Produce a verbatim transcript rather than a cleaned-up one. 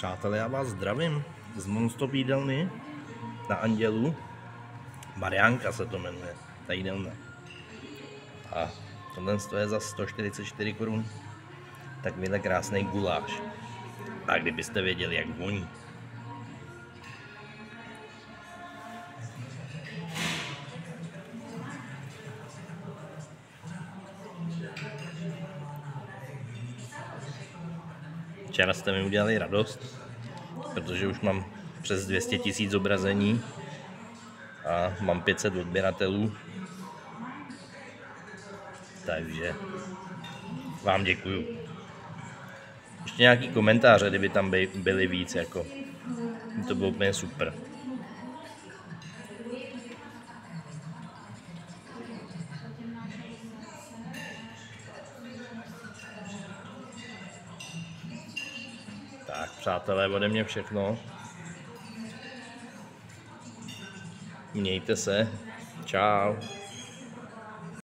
Přátelé, já vás zdravím z Monstop jídelny na Andělu. Mariánka se to jmenuje, ta jídelna. A tohle je za sto čtyřicet čtyři korun. Takovýhle krásný guláš. A kdybyste věděli, jak voní. Včera jste mi udělali radost, protože už mám přes dvě stě tisíc zobrazení a mám pět set odběratelů. Takže vám děkuju. Ještě nějaký komentáře, kdyby tam by, byly víc, jako to bylo úplně super. Tak, přátelé, ode mě všechno. Mějte se. Čau.